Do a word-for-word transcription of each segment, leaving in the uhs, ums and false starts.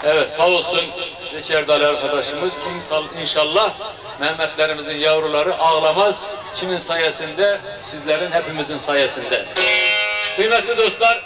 Evet, sağ olsun Zekerdali arkadaşımız. İnşallah Mehmetlerimizin yavruları ağlamaz. Kimin sayesinde? Sizlerin, hepimizin sayesinde. Kıymetli dostlar,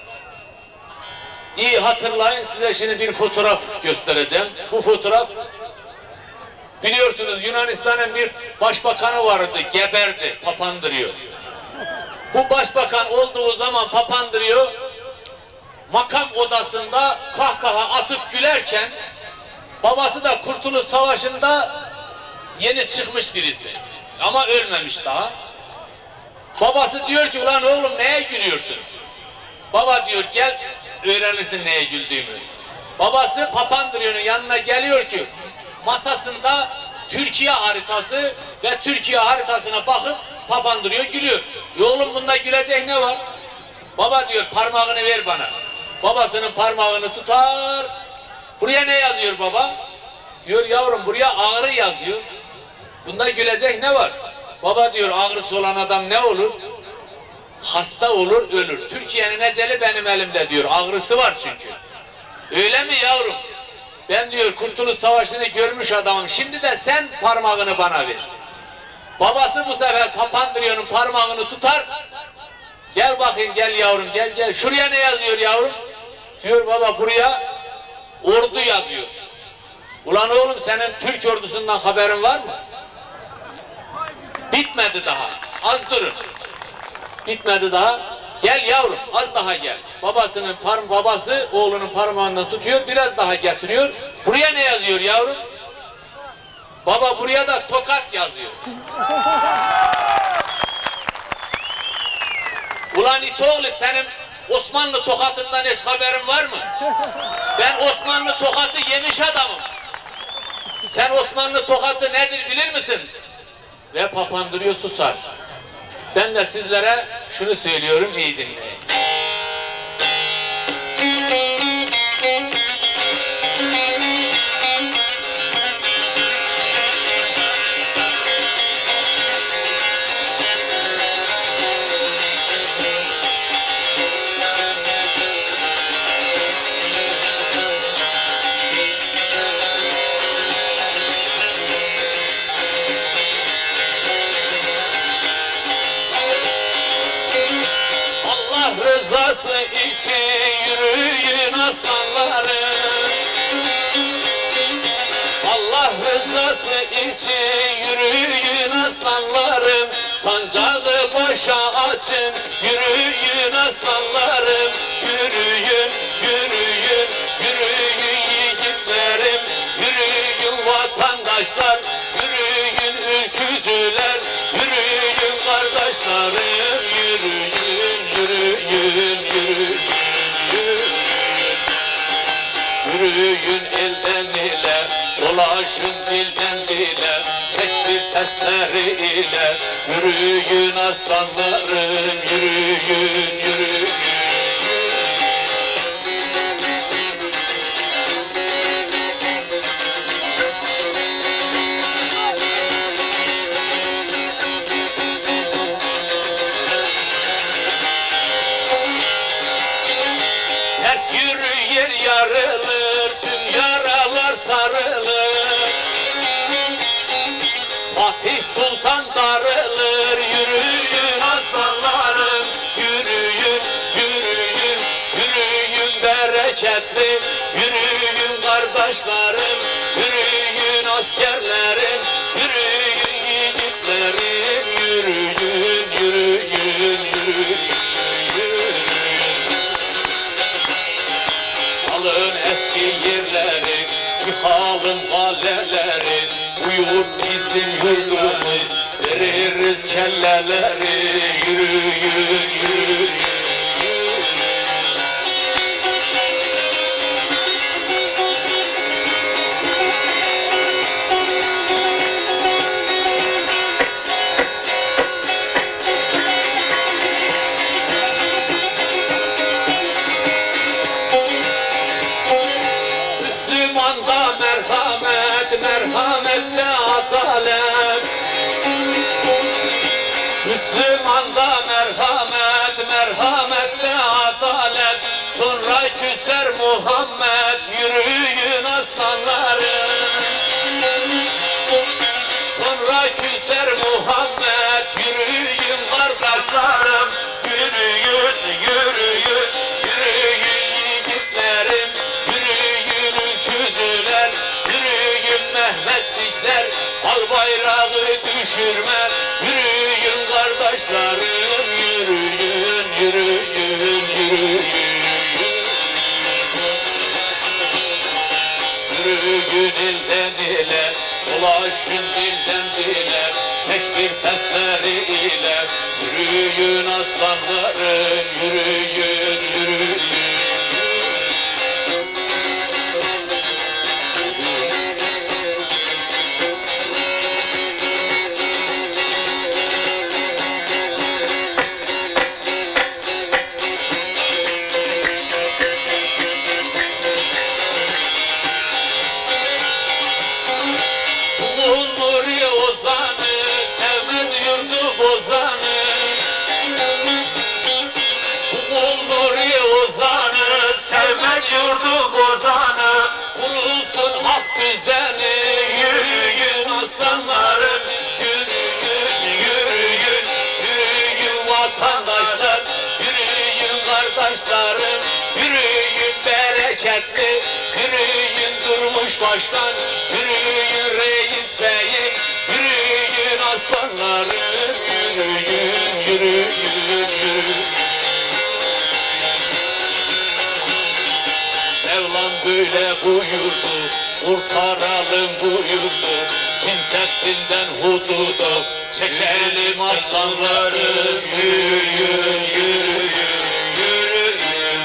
iyi hatırlayın, size şimdi bir fotoğraf göstereceğim. Bu fotoğraf, biliyorsunuz Yunanistan'ın bir başbakanı vardı, geberdi, Papandreou. Bu başbakan olduğu zaman Papandreou, makam odasında kahkaha atıp gülerken, babası da Kurtuluş Savaşı'nda yeni çıkmış birisi. Ama ölmemiş daha. Babası diyor ki, ulan oğlum neye gülüyorsun? Baba diyor, gel öğrenirsin neye güldüğümü. Babası Papandreou'nun yanına geliyor ki, masasında Türkiye haritası ve Türkiye haritasına bakıp Papandreou gülüyor. E oğlum bunda gülecek ne var? Baba diyor, parmağını ver bana. Babasının parmağını tutar. Buraya ne yazıyor baba? Diyor, yavrum buraya ağrı yazıyor. Bunda gülecek ne var? Baba diyor, ağrısı olan adam ne olur? Hasta olur, ölür. Türkiye'nin eceli benim elimde diyor. Ağrısı var çünkü. Öyle mi yavrum? Ben diyor Kurtuluş Savaşı'nı görmüş adamım. Şimdi de sen parmağını bana ver. Babası bu sefer Papandreou'nun parmağını tutar. Gel bakayım, gel yavrum, gel gel. Şuraya ne yazıyor yavrum? Diyor baba, buraya ordu yazıyor. Ulan oğlum, senin Türk ordusundan haberin var mı? Bitmedi daha. Az durun. Bitmedi daha. Gel yavrum, az daha gel. Babasının parm babası oğlunun parmağından tutuyor, biraz daha getiriyor. Buraya ne yazıyor yavrum? Baba, buraya da Tokat yazıyor. Ulan itoğlu, senin Osmanlı tokatından hiç haberin var mı? Ben Osmanlı tokatı yemiş adamım. Sen Osmanlı tokatı nedir bilir misin? Ve Papandreou susar. Ben de sizlere şunu söylüyorum, iyi dinleyin. Rızası için yürüyün aslanlarım. Allah rızası için yürüyün aslanlarım. Sancağı başa açın, yürüyün aslanlarım. Yürüyün, yürüyün, yürüyün yiğitlerim. Yürüyün vatandaşlar, yürüyün ülkücüler. Yürüyün kardeşlerim, yürüyün. Yürüyün, yürüyün, yürüyün, yürüyün elden ile, dolaşın dilden dile, tek bir sesleri ile. Yürüyün aslanlarım, yürüyün, yürüyün. Yer yarılır, tüm yaralar sarılır. Fatih Sultan darılır, yürüyün aslanlarım. Yürüyün, yürüyün, yürüyün bereketli. Yürüyün kardeşlerim, yürüyün askerlerim. Yürüyün yiğitlerim, yürüyün, yürüyün, yürüyün. Alın eski yerleri, yıkalım kaleleri. Bu yurt bizim yurdumuz, veririz kelleleri. Yürüyün, yürüyün. Müslümanda merhamet, merhamette adalet. Müslümanda merhamet, merhamette adalet. Sonra küser Muhammed, yürü dile, dolaşın dilden dile, tek bir sesleri ile. Yürüyün aslanlarım, yürüyün, yürüyün. Yurdu bozanı, kurulsun hak düzeni. Yürüyün aslanlarım, yürüyün, yürüyün, yürüyün vatandaşlar, yürüyün kardeşlerim, yürüyün bereketli, yürüyün durmuş başkan, yürüyün reis beyim, yürüyün aslanlarım, yürüyün, yürüyün, yürüyün. Mevlam böyle buyurdu, kurtaralım bu yurdu, Çin Seddi'nden hududu, çekelim aslanlarım, yürüyün, yürüyün, yürüyün.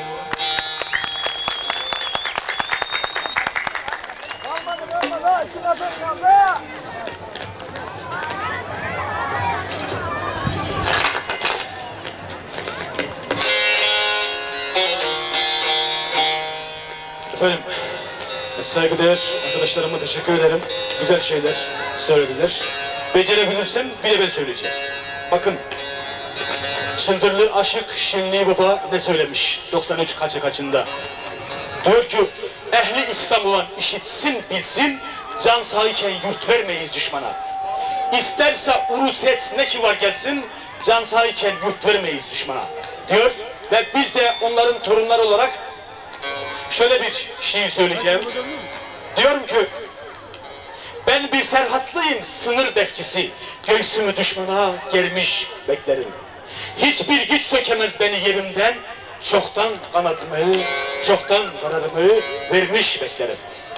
Efendim, saygıdeğer arkadaşlarıma teşekkür ederim. Güzel şeyler söylediler. Becerebilirsem bir de ben söyleyeceğim. Bakın, Çıldırlı Aşık Şenli Baba ne söylemiş doksan üç kaça kaçında? Diyor ki, ehli İslam olan işitsin bilsin, can sağyken yurt vermeyiz düşmana. İsterse urus et ne ki var gelsin, can sağyken yurt vermeyiz düşmana. Diyor ve biz de onların torunları olarak şöyle bir şiir söyleyeceğim. Diyorum ki, ben bir serhatlıyım sınır bekçisi, göğsümü düşmana germiş beklerim. Hiçbir güç sökemez beni yerimden, çoktan kanadımı, çoktan kararımı vermiş beklerim.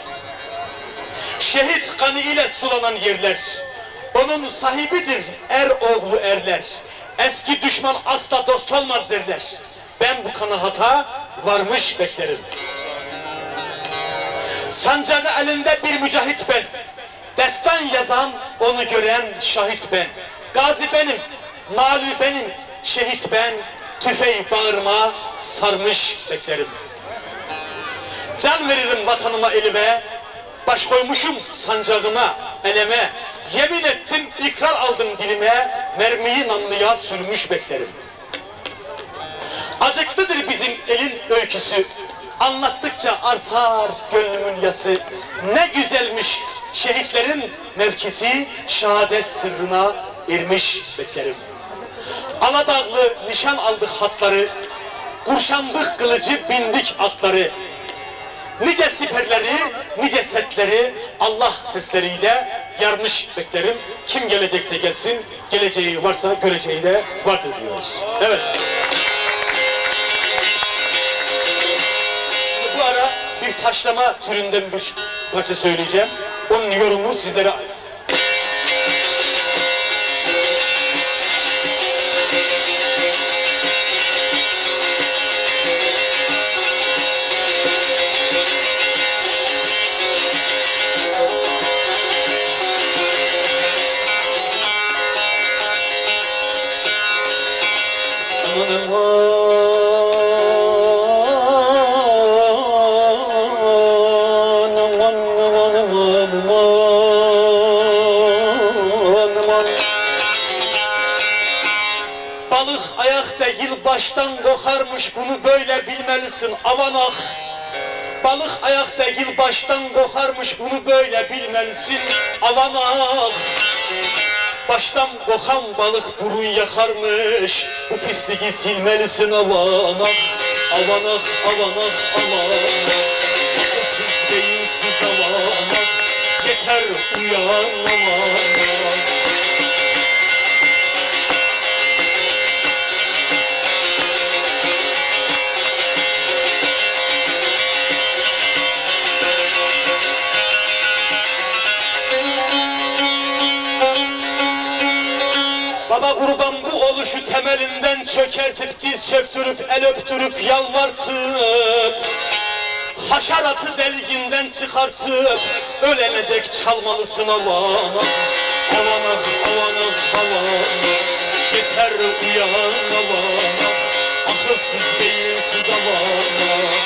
Şehit kanı ile sulanan yerler, onun sahibidir er oğlu erler. Eski düşman asla dost olmaz derler. Ben bu kana hata varmış beklerim. Sancağı elinde bir mücahit ben, destan yazan onu gören şahit ben. Gazi benim, mağlup benim, şehit ben, tüfeği bağrıma sarmış beklerim. Can veririm vatanıma elime, baş koymuşum sancağıma, eleme. Yemin ettim, ikrar aldım dilime, mermiyi namluya sürmüş beklerim. Acıklıdır bizim elin öyküsü, anlattıkça artar gönlümün yası. Ne güzelmiş şehitlerin mevkisi, şehadet sırrına ermiş beklerim. Aladağlı nişan aldık hatları, kurşandık kılıcı bindik atları. Nice siperleri, nice setleri Allah sesleriyle yarmış beklerim. Kim gelecekse gelsin, geleceği varsa göreceği de vardır diyoruz. Evet. Bu ara bir taşlama türünden bir parça söyleyeceğim. Onun yorumu sizlere ait. Balık ayak değil baştan kokarmış, bunu böyle bilmelisin aman ah. Balık ayak değil baştan kokarmış, bunu böyle bilmelisin aman ah. Baştan kokan balık burun yakarmış, bu pisliği silmelisin aman ah. Aman ah, aman ah, aman ah. Akılsız beyinsiz aman ah. Yeter uyan aman ah. şu temelinden çökertip, diz çöktürüp, el öptürüp, yalvartıp, haşeratı deliğinden çıkartıp, ölene dek çalmalısın avan. Avanak, avanak, avanak, yeter uyan avanak, akılsız beyinsiz avanak.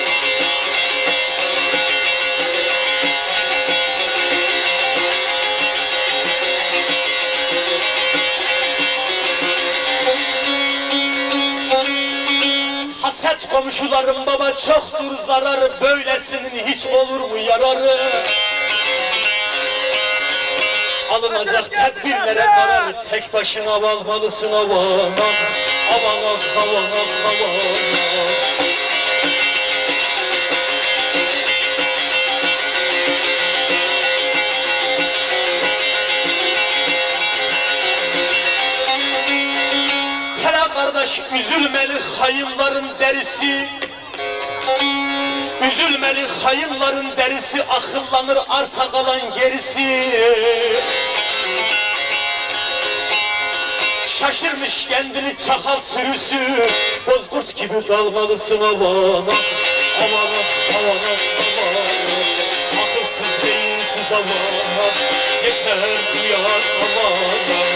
Haset komşularım baba çoktur zararı, böylesinin hiç olur mu yararı? Alınacak tedbirlere karar, tek başına varmalısın avanak. Avanak, avanak, avanak. Hele kardeş üzülmeli hayınların derisi, üzülmeli hayınların derisi, akıllanır arta kalan gerisi. Şaşırmış kendini çakal sürüsü, bozkurt gibi dalmalısın avanak. Avanak, avanak, avanak, akılsız beyinsiz avanak, yeter uyan avanak.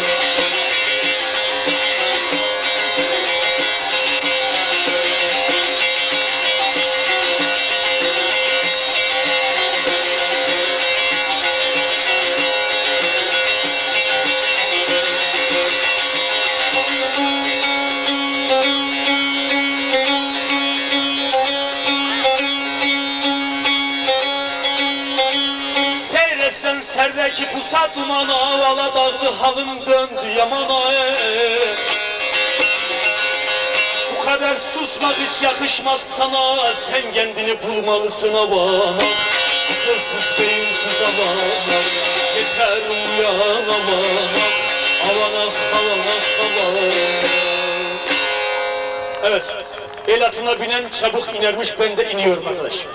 Serdeki pusat dumanı avala dağdı, halım döndü yamana. Bu kadar susmak hiç yakışmaz sana, sen kendini bulmalısın avanak. Akılsız beyinsiz avanak, yeter uyan avanak. Avanak, avanak, avanak. Evet, el atına binen çabuk inermiş, ben de iniyorum arkadaşlar.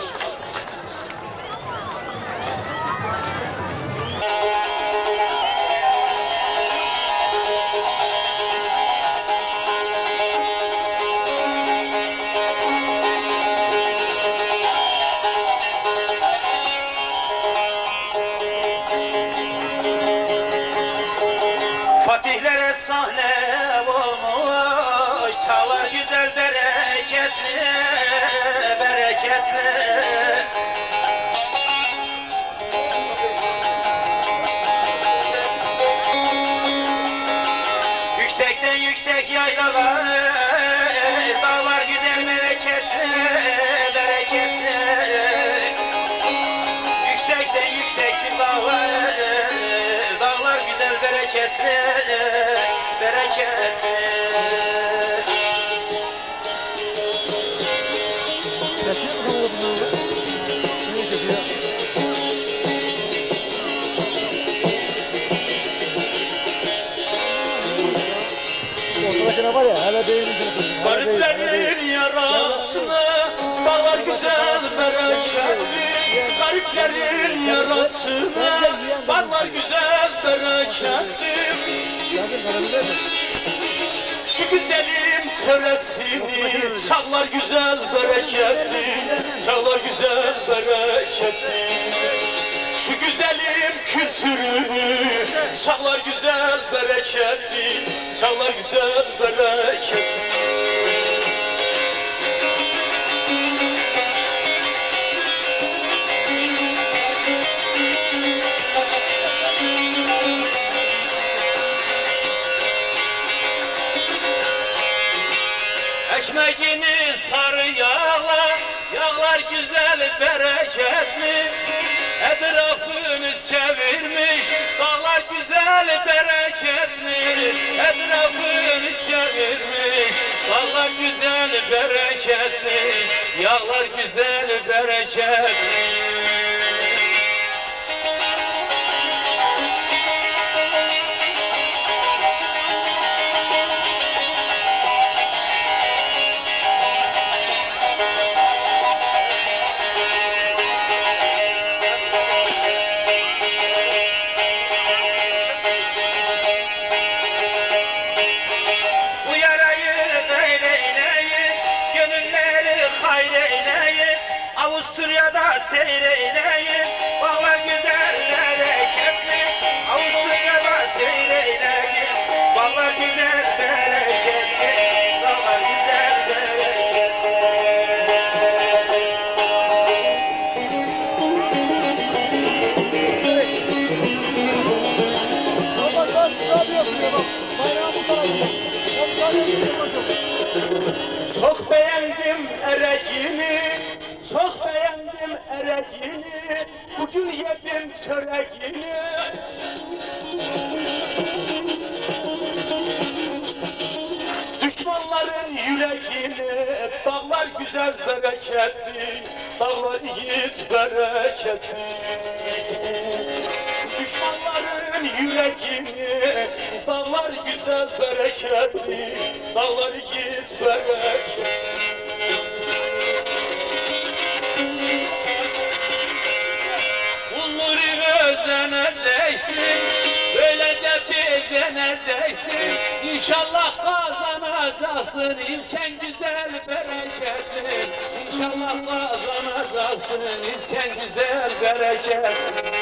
Fatihlere sahne olmuş, çalar güzel bereketli, bereketli. Yüksekten yüksek yaylalar, dağlar güzel bereketli, bereketli. Yüksekten yüksek dağlar, dağlar güzel bereketli, bereketli. Var ya, hele değil. Gariplerin yarasını, dağlar güzel bereketli. Gariplerin yarasını, dağlar güzel bereketli. Şu güzelim töresini, çağlar güzel bereketli, çağlar güzel bereketli. Şu güzelim kültürünü, çağlar güzel bereketli, çağlar güzel bereketli. Ekmeğini sarı yağla, yağlar güzel bereketli. Etrafını çevirmiş, dağlar güzel bereketli. Etrafını çevirmiş, dağlar güzel bereketli. Yağlar güzel bereketli. Avusturya'da seyreyleyin, bağlar güzel bereketli. Avusturya'da seyreyleyin, bağlar güzel bereketli. Bağlar güzel bereketli. Baba kaç abi yapıyor bak. Bayrağı bu tarafta. Bak abi yapıyor bakın. Çok beğendim ereğini, çok beğendim ereğini. Bugün yedim çöreğini. Düşmanların yüreğini, dağlar güzel bereketli, dağlar yiğit bereketli. Düşmanların yüreğini, dağlar güzel bereketli, dağlar yiğit bereketli. Bunları özleneceksin, böylece bezeneceksin. İnşallah kazanacaksın, ilçen güzel bereketli. İnşallah kazanacaksın, ilçen güzel bereketli.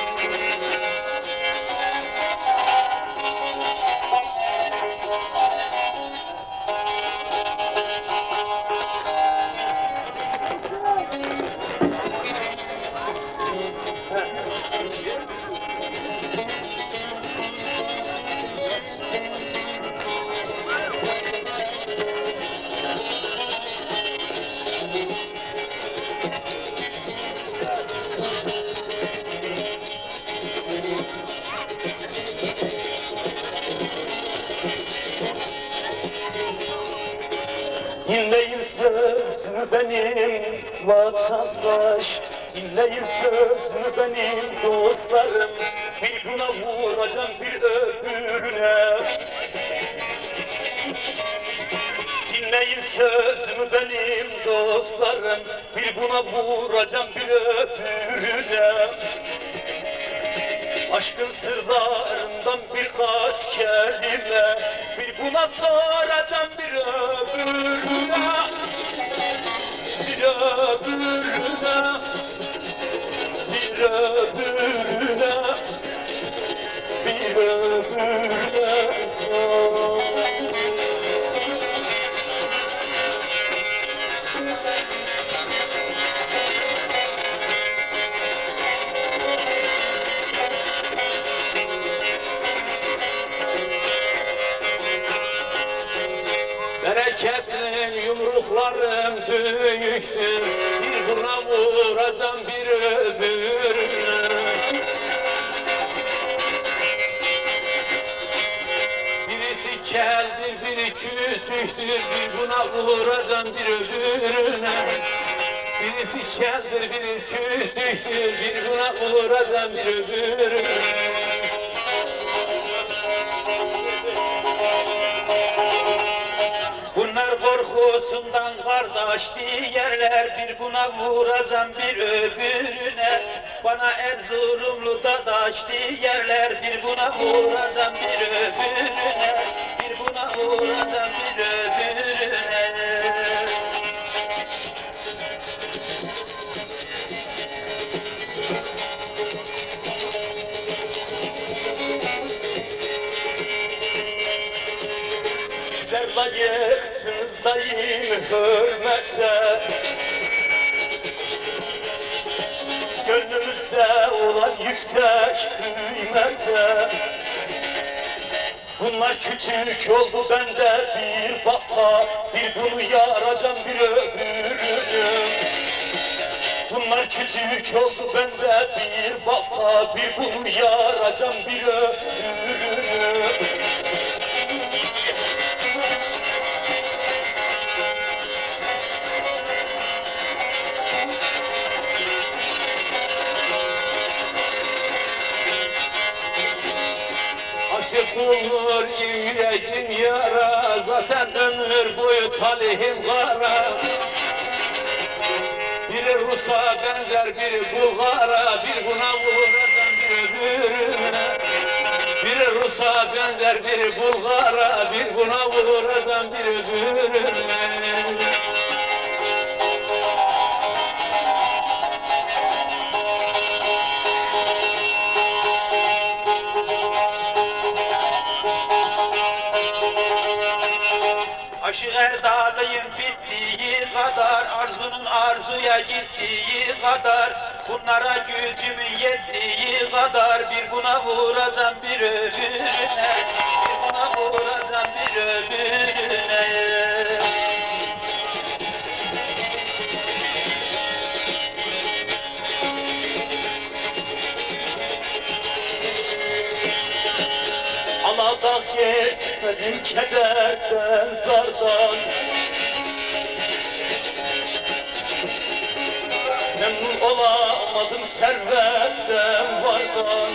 Dinleyin sözümü benim vatandaş, dinleyin sözümü benim dostlarım. Bir buna vuracağım bir öbürüne. Dinleyin sözümü benim dostlarım, bir buna vuracağım bir öbürüne. Aşkın sırlarından birkaç kelime, bir buna soracağım bir öbürüne. Bir öbürüne, bir öbürüne, bir öbürüne sor. Bereketli yumruklarım büyüktür, bir buna vuracağım bir öbürüne. Birisi keldir, biri küçüktür, bir buna vuracağım bir öbürüne. Birisi keldir, biri küçüktür, bir buna vuracağım bir öbürüne. Bunlar korkusundan kardeş diyerler, bir buna vuracağım bir öbürüne. Bana Erzurumlu dadaş diyerler, bir buna vuracağım bir öbürüne. Bir buna vuracağım bir öbürüne. Layıksızdayım hürmete, gönlümüzde olan yüksek kıymete. Bunlar küçük oldu bende bir baka, bir bunu yaracağım bir öbürünü. Bunlar küçük oldu bende bir baka, bir bunu yaracağım bir öbürünü. Aşık olur yüreğim yara, zaten ömür boyu talihim kara. Biri Rus'a benzer, biri Bulgar'a, bir buna vuracağım bir öbürüne. Biri Rus'a benzer, biri Bulgar'a, bir buna vuracağım bir öbürüne. Başı Erdal'ıyım bittiği kadar, arzunun arzuya gittiği kadar, bunlara gücümün yettiği kadar, bir buna vuracağım bir öbürüne, bir buna vuracağım bir öbürüne. Aladan geçmedim kederden, zardan. Memnun olamadım servetten, vardan.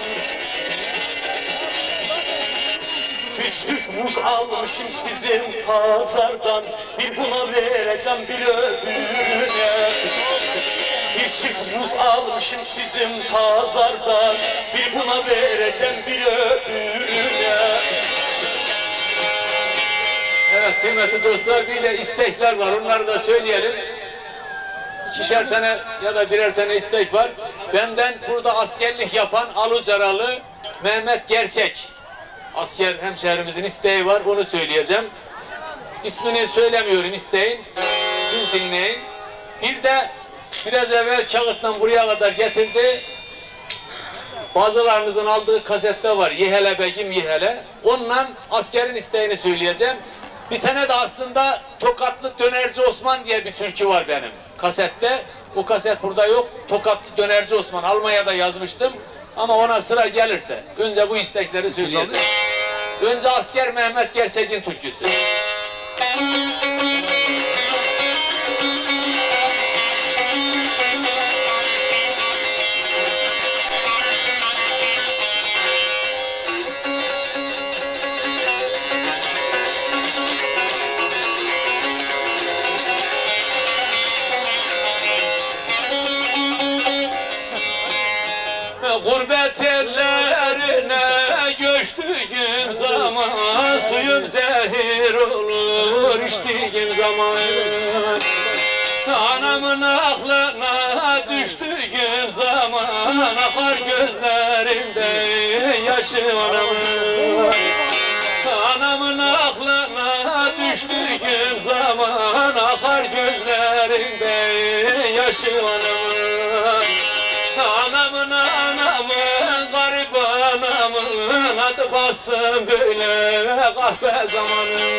Bir süt muz almışım sizin pazardan, bir buna vereceğim bir öbürüne. Bir çift muz almışım sizin pazardan, bir buna vereceğim bir öbürüne. Evet kıymetli dostlar, bir de istekler var, onları da söyleyelim. İkişer tane ya da birer tane istek var. Benden burada askerlik yapan Alucaralı Mehmet Gerçek, asker hemşehrimizin isteği var, onu söyleyeceğim. İsmini söylemiyorum isteğin, siz dinleyin. Bir de biraz evvel Kağıt'tan buraya kadar getirdi. Bazılarınızın aldığı kasette var, Yihele Begim Yihele. Onunla askerin isteğini söyleyeceğim. Bir tane de aslında Tokatlı Dönerci Osman diye bir türkü var benim kasette. O kaset burada yok. Tokatlı Dönerci Osman, Almanya'da yazmıştım. Ama ona sıra gelirse önce bu istekleri söyleyeceğim. Önce asker Mehmet Gerçek'in türküsü. Gurbet ellerine göçtüğüm zaman, suyum zehir olur içtiğim zaman. Anamın aklına düştüğüm zaman, akar gözlerimde yaşı anamın. Anamın aklına düştüğüm zaman, akar gözlerimde yaşı anamın. Anamın anamın, garip anamın, adı bassın böyle kahve zamanı.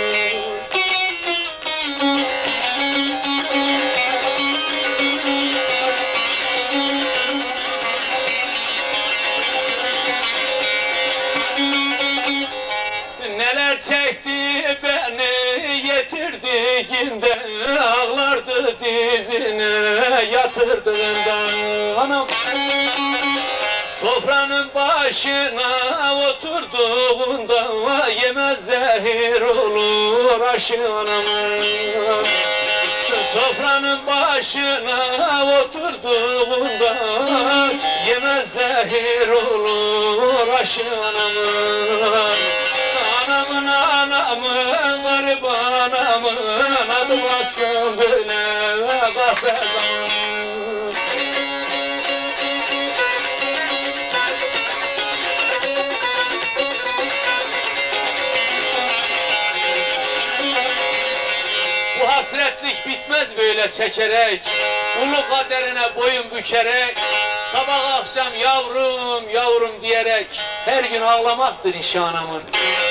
Neler çekti beni yetirdiğinde, ağlardı dizine yatırdığında. Anam sofranın başına oturduğunda, yemez zehir olur aşı anamın. Sofranın başına oturduğunda, yemez zehir olur aşı anamın. Anamın anamın, garip anamın, adı bassın böyle kahve zamanı. Bu hasretlik bitmez böyle çekerek, ulu kaderine boyun bükerek, sabah akşam yavrum yavrum diyerek her gün ağlamaktır işi anamın.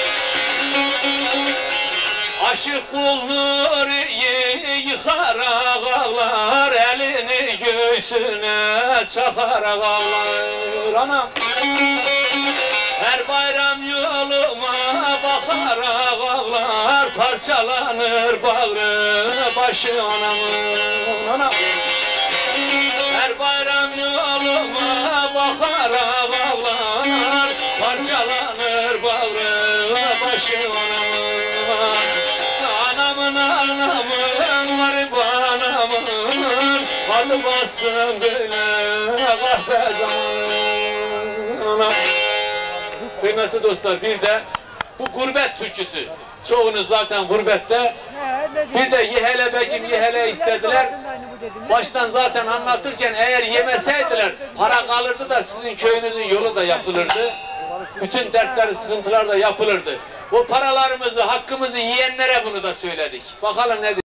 Aşık bulur yıkarak ağlar, elini göğsüne çakarak ağlar anam. Her bayram yoluma bakarak ağlar, parçalanır bağrı başı anamın anam. Her bayram yoluma bakarak ağlar, parçalanır bağrı başı anamın. Anamın anamın, garip anamın, adı bassın böyle kahve zamanı. Kıymetli dostlar, bir de bu gurbet türküsü. Çoğunuz zaten gurbette. Bir de Yihele Begim Yihele istediler. Baştan zaten anlatırken eğer yemeseydiler para kalırdı da sizin köyünüzün yolu da yapılırdı. Bütün dertler, sıkıntılar da yapılırdı. Bu paralarımızı, hakkımızı yiyenlere bunu da söyledik. Bakalım ne